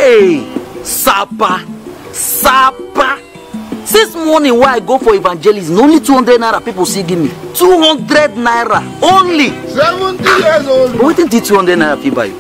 Hey, Sapa. Since morning where I go for evangelism, only 200 naira people see give me. 200 naira only. 70 years old. What did 200 naira people buy you?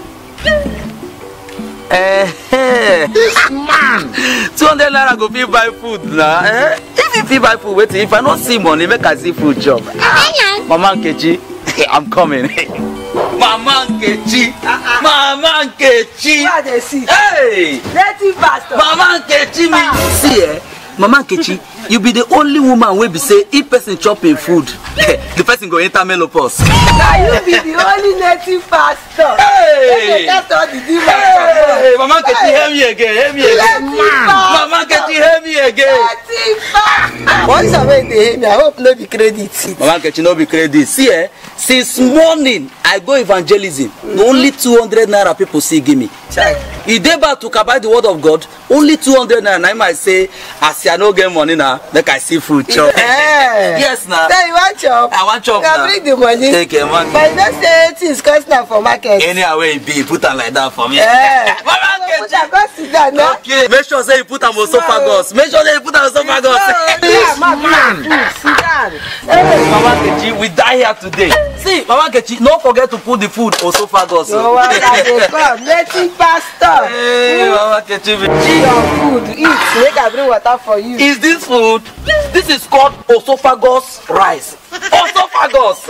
This man. 200 naira go fit buy food now. If you fit buy food, wait. If I don't see money, make I see food job. Mama Nkechi, I'm coming. Mama Nkechi. Mama Nkechi. What they see? Hey! Native pastor. Mama Nkechi me. See Mama Nkechi, you be the only woman wey be say if person chop a food, the person go enter menopause. Now you be the only native pastor. Hey! That's all the demons. Hey! Mama Nkechi, hear me again. Mama Nkechi, hear me again. Native pastor. Once I wait to hear me, I hope no be credit. Mama Nkechi, no be credit. See since morning I go evangelism, only 200 naira people see give me. You dey back to buy the word of God, only 200 naira. I might say, as I no get money now, make I see food chop. Yes now. So you want chop? I want chop now. Bring the money. Take your money. But you don't say things cost now for market. Anyhow way it be, put am like that for me. Mama Nkechi, go sit down now. Okay, make sure say you put am esophagus. Make sure say you put am esophagus. This man. Sit down. Mama Nkechi, we die here today. See, Mama Nkechi, don't forget to put the food esophagus. No one come. Native pastor. Hey, Mama Nkechi. Your food, eat. Make I bring water for you. Is this food? This is called esophagus rice. Esophagus.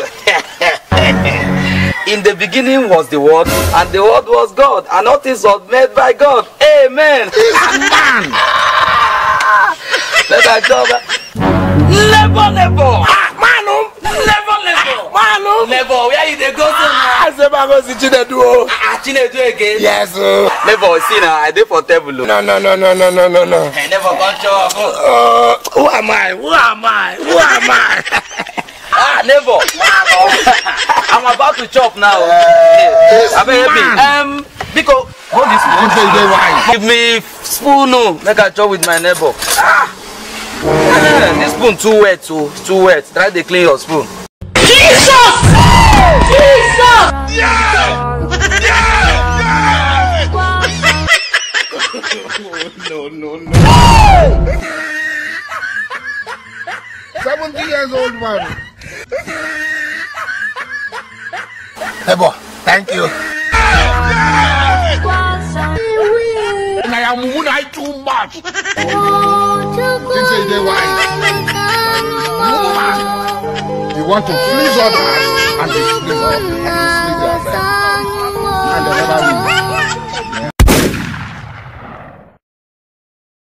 In the beginning was the Word, and the Word was God, and all things was made by God. Amen. Man. Let I tell that. Never. Never. Where you dey go to now? I say, I go see Chinedu. Chinedu again? Yes, sir. Never. See now, I dey for table. No. I never come chop. Who am I? Never. I'm about to chop now. I'm happy. Because hold this spoon. Give me spoon, make I chop with my neighbor. This spoon too wet, too wet. Try to clean your spoon. Jesus! No. 70 years old man. Hey boy, thank you. And I am too much. This is the wine. You want to please others and displease others. And they never win.